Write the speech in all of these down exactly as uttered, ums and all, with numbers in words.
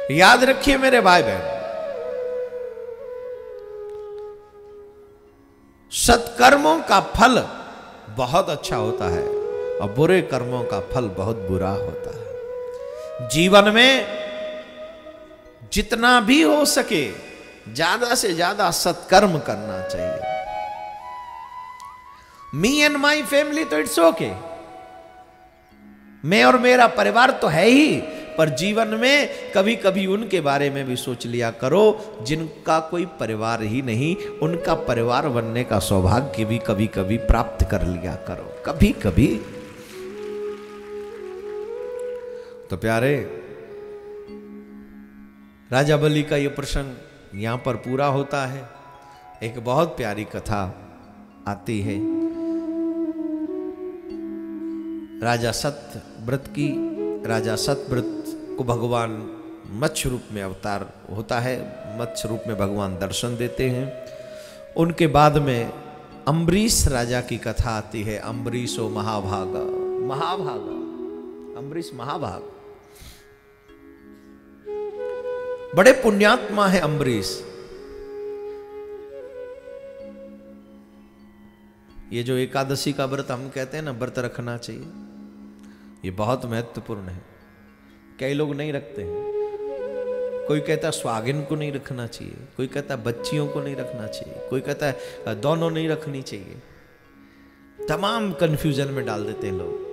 याद रखिए मेरे भाई बहन, सत्कर्मों का फल बहुत अच्छा होता है और बुरे कर्मों का फल बहुत बुरा होता है। जीवन में जितना भी हो सके ज्यादा से ज्यादा सत्कर्म करना चाहिए। मी एंड माई फैमिली तो इट्स ओके, मैं और मेरा परिवार तो है ही, पर जीवन में कभी कभी उनके बारे में भी सोच लिया करो जिनका कोई परिवार ही नहीं, उनका परिवार बनने का सौभाग्य भी कभी कभी प्राप्त कर लिया करो, कभी कभी। तो प्यारे, राजा बलि का यह प्रसंग यहां पर पूरा होता है। एक बहुत प्यारी कथा आती है राजा सत्यव्रत की। राजा सत्यव्रत को भगवान मत्स्य रूप में अवतार होता है, मत्स्य रूप में भगवान दर्शन देते हैं। उनके बाद में अम्बरीश राजा की कथा आती है। अम्बरीशो महाभागा, महाभागा, अम्बरीश महाभाग, बड़े पुण्यात्मा है अम्बरीश। ये जो एकादशी का व्रत हम कहते हैं ना, व्रत रखना चाहिए, ये बहुत महत्वपूर्ण है। कई लोग नहीं रखते हैं। कोई कहता है स्वागिन को नहीं रखना चाहिए, कोई कहता है बच्चियों को नहीं रखना चाहिए, कोई कहता है दोनों नहीं रखनी चाहिए। तमाम कंफ्यूजन में डाल देते हैं लोग।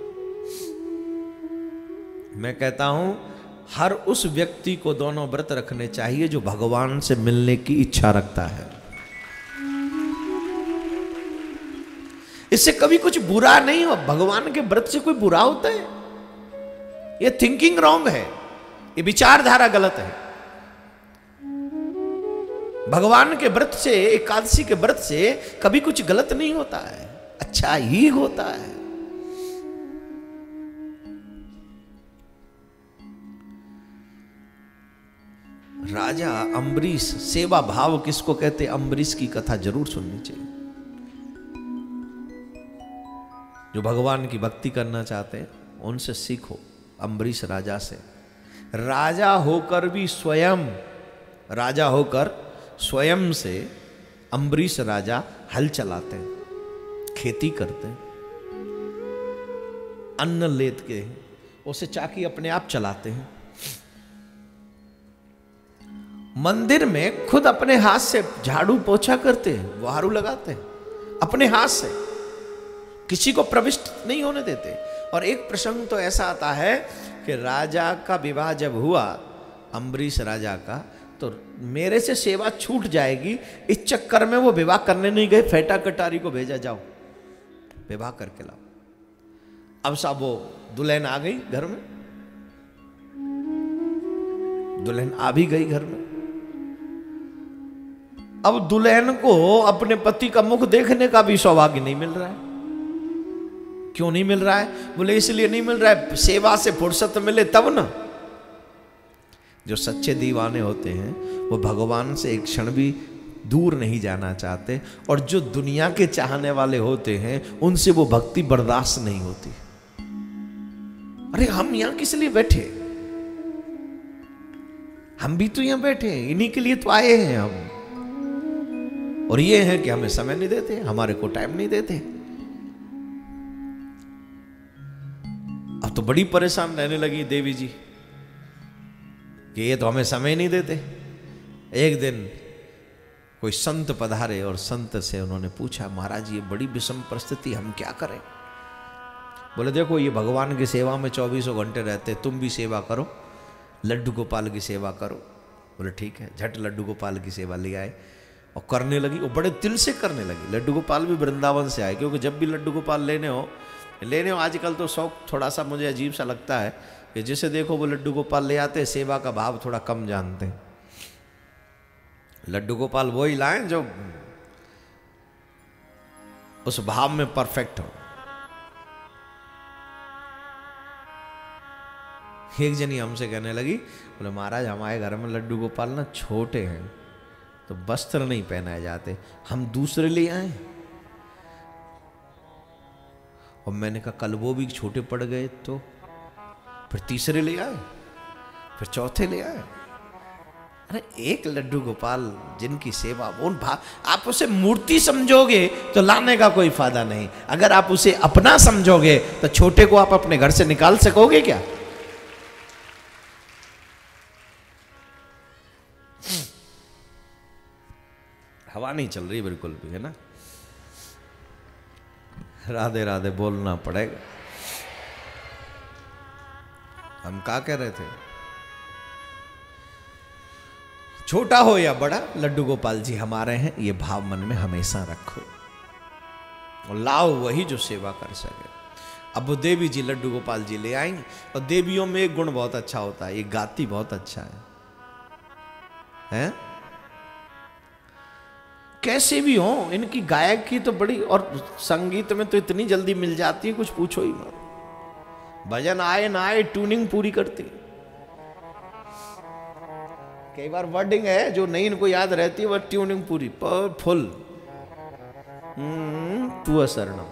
मैं कहता हूं हर उस व्यक्ति को दोनों व्रत रखने चाहिए जो भगवान से मिलने की इच्छा रखता है। इससे कभी कुछ बुरा नहीं हो। भगवान के व्रत से कोई बुरा होता है? ये थिंकिंग रॉन्ग है, ये विचारधारा गलत है। भगवान के व्रत से, एकादशी के व्रत से कभी कुछ गलत नहीं होता है, अच्छा ही होता है। राजा अम्बरीश, सेवा भाव किसको कहते, अम्बरीश की कथा जरूर सुननी चाहिए। जो भगवान की भक्ति करना चाहते हैं उनसे सीखो, अम्बरीश राजा से। राजा होकर भी स्वयं, राजा होकर स्वयं से अम्बरीश राजा हल चलाते हैं, खेती करते हैं, अन्न लेते हैं, उसे चाकी अपने आप चलाते हैं। मंदिर में खुद अपने हाथ से झाड़ू पोछा करते हैं, झाड़ू लगाते हैं अपने हाथ से, किसी को प्रविष्ट नहीं होने देते। और एक प्रसंग तो ऐसा आता है कि राजा का विवाह जब हुआ, अम्बरीश राजा का, तो मेरे से सेवा छूट जाएगी, इस चक्कर में वो विवाह करने नहीं गए, फेटा कटारी को भेजा, जाओ विवाह करके लाओ। अब साहब वो दुल्हन आ गई घर में, दुल्हन आ भी गई घर में। अब दुल्हन को अपने पति का मुख देखने का भी सौभाग्य नहीं मिल रहा है। क्यों नहीं मिल रहा है? बोले इसलिए नहीं मिल रहा है, सेवा से फुर्सत मिले तब ना। जो सच्चे दीवाने होते हैं वो भगवान से एक क्षण भी दूर नहीं जाना चाहते, और जो दुनिया के चाहने वाले होते हैं उनसे वो भक्ति बर्दाश्त नहीं होती। अरे हम यहां किस लिए बैठे? हम भी तो यहां बैठे हैं, इन्हीं के लिए तो आए हैं हम। और ये है कि हमें समय नहीं देते, हमारे को टाइम नहीं देते। अब तो बड़ी परेशान रहने लगी देवी जी कि ये तो हमें समय नहीं देते। एक दिन कोई संत पधारे और संत से उन्होंने पूछा, महाराज ये बड़ी विषम परिस्थिति, हम क्या करें? बोले देखो ये भगवान की सेवा में चौबीसों घंटे रहते, तुम भी सेवा करो, लड्डू गोपाल की सेवा करो। बोले ठीक है। झट लड्डू गोपाल की सेवा ले आए और करने लगी, वो बड़े दिल से करने लगी। लड्डू गोपाल भी वृंदावन से आए, क्योंकि जब भी लड्डू गोपाल लेने हो लेने हो आजकल तो शौक थोड़ा सा मुझे अजीब सा लगता है कि जिसे देखो वो लड्डू गोपाल ले आते, सेवा का भाव थोड़ा कम जानते हैं। लड्डू गोपाल वो ही लाएं जो उस भाव में परफेक्ट हो। एक जनी हमसे कहने लगी, बोले महाराज हमारे घर में लड्डू गोपाल ना छोटे हैं तो वस्त्र नहीं पहनाए जाते, हम दूसरे ले आए। और मैंने कहा कल वो भी छोटे पड़ गए तो फिर तीसरे ले आए, फिर चौथे ले आए। अरे एक लड्डू गोपाल जिनकी सेवा, उन भा आप उसे मूर्ति समझोगे तो लाने का कोई फायदा नहीं। अगर आप उसे अपना समझोगे तो छोटे को आप अपने घर से निकाल सकोगे क्या? हवा नहीं चल रही बिल्कुल भी, है ना? राधे राधे बोलना पड़ेगा। हम क्या कह रहे थे? छोटा हो या बड़ा, लड्डू गोपाल जी हमारे हैं, ये भाव मन में हमेशा रखो और लाओ वही जो सेवा कर सके। अब वो देवी जी लड्डू गोपाल जी ले आएंगे। और देवियों में एक गुण बहुत अच्छा होता है, ये गाती बहुत अच्छा है, हैं? कैसे भी हो, इनकी गायक की तो बड़ी, और संगीत में तो इतनी जल्दी मिल जाती है, कुछ पूछो ही मत। भजन आए ना आए ट्यूनिंग पूरी करती। कई बार वर्डिंग है जो नहीं इनको याद रहती है, वह ट्यूनिंग पूरी फुल। तू असरणम।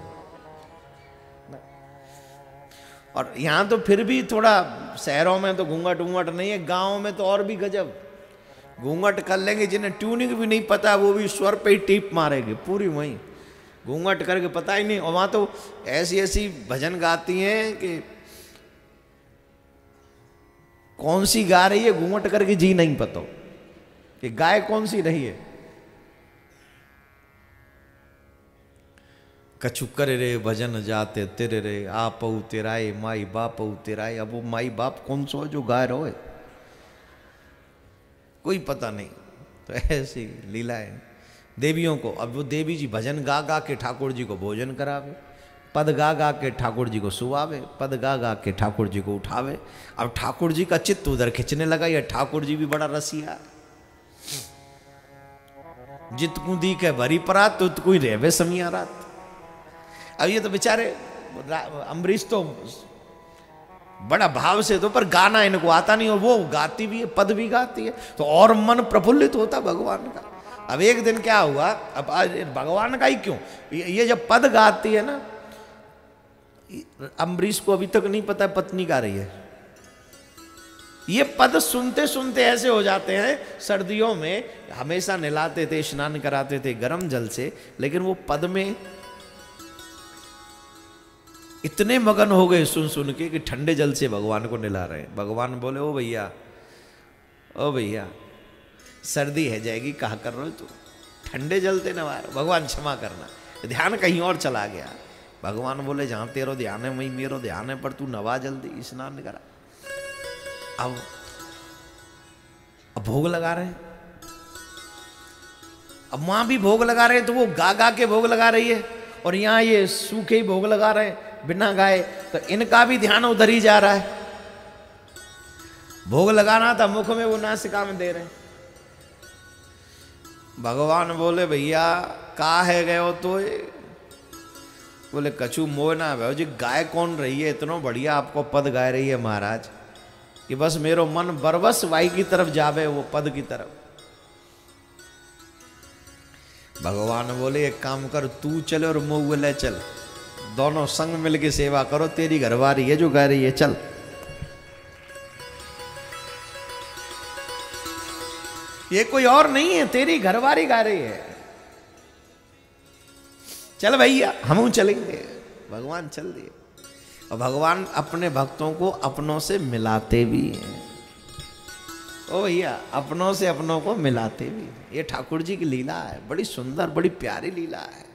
और यहां तो फिर भी थोड़ा, शहरों में तो घूंघट घूंघट नहीं है, गांव में तो और भी गजब घूंघट कर लेंगे। जिन्हें ट्यूनिंग भी नहीं पता वो भी स्वर पे ही टीप मारेंगे पूरी, वहीं घूंघट करके पता ही नहीं। और वहां तो ऐसी ऐसी भजन गाती हैं कि कौन सी गा रही है घूंघट करके जी नहीं पता कि गाय कौन सी रही है। कछु करे रे भजन जाते तेरे रे, आपऊ तेराए माई बापऊ तेराए। अब वो माई बाप कौन सो जो गा रहो है, कोई पता नहीं। तो ऐसी लीला है देवियों को। अब वो देवी जी भजन गा गा के ठाकुर जी को भोजन करावे, पद गा गा के ठाकुर जी को सुवावे, पद गा गा के ठाकुर जी को उठावे। अब ठाकुर जी का चित्त उधर खिंचने लगा। ये ठाकुर जी भी बड़ा रसिया, जितकू दी के भरी परात तुतकू ही रहवे समिया रात। अब ये तो बेचारे अम्बरीश तो बड़ा भाव से तो, पर गाना इनको आता नहीं, और वो गाती भी है, पद भी गाती है, तो और मन प्रफुल्लित होता भगवान का। अब एक दिन क्या हुआ, अब आज भगवान का ही क्यों, ये जब पद गाती है ना, अम्बरीश को अभी तक नहीं पता पत्नी गा रही है। ये पद सुनते सुनते ऐसे हो जाते हैं। सर्दियों में हमेशा नहलाते थे, स्नान कराते थे गर्म जल से, लेकिन वो पद में इतने मगन हो गए सुन सुन के कि ठंडे जल से भगवान को नहला रहे हैं। भगवान बोले, ओ भैया ओ भैया सर्दी है जाएगी, कहा कर रहे हो तू, ठंडे जल से नवा रहे। भगवान क्षमा करना, ध्यान कहीं और चला गया। भगवान बोले, जहां तेरो ध्यान है वहीं मेरो ध्यान है, पर तू नवा जल्दी, स्नान करा। अब अब भोग लगा रहे हैं, अब मां भी भोग लगा रहे हैं, तो वो गा गा के भोग लगा रही है, और यहां ये सूखे ही भोग लगा रहे हैं बिना गाए। तो इनका भी ध्यान उधर ही जा रहा है। भोग लगाना था मुख में, वो नासिका में दे रहे हैं। भगवान बोले, भैया का है गए हो तो? बोले, कछु मोह ना भैया जी, गाय कौन रही है, इतना बढ़िया आपको पद गाय रही है महाराज, कि बस मेरो मन बरबस वाई की तरफ जावे, वो पद की तरफ। भगवान बोले, एक काम कर, तू चले और मुँह ले चल, दोनों संग मिलके सेवा करो, तेरी घरवारी है जो गा रही है, चल। ये कोई और नहीं है, तेरी घरवारी गा रही है, चल भैया हम चलेंगे। भगवान चल दिए। और भगवान अपने भक्तों को अपनों से मिलाते भी हैं। ओ भैया अपनों से अपनों को मिलाते भी। ये ठाकुर जी की लीला है, बड़ी सुंदर बड़ी प्यारी लीला है।